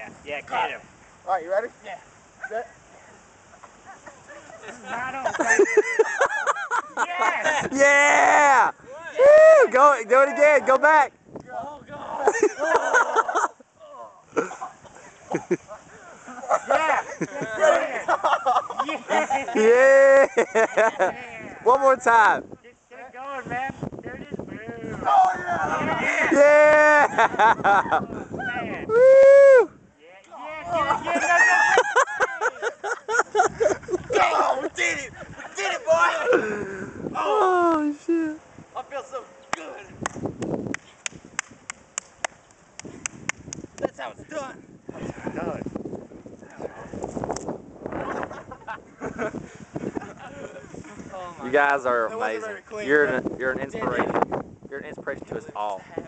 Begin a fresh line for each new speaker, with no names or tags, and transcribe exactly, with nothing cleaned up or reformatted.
Yeah, yeah, get him.
All right, you ready?
Yeah.
Set.
This is not on, baby. Yes!
Yeah! Woo! Go, do it again. Go back.
Oh, God. Oh. Yeah. Yeah.
Yeah!
Yeah.
One more time.
Just get it going, man. There it is. Boom.
Oh, yeah!
Yeah!
Oh, man.
Woo!
Yeah, yeah, get it, get it.
Oh, we did it! We did it, boy!
Oh, shit.
I feel so good. That's how it's done.
Done.
You guys are
That wasn't
amazing.
very clean,
You're
but
an, you're an
we did it.
inspiration. You're an inspiration to us all.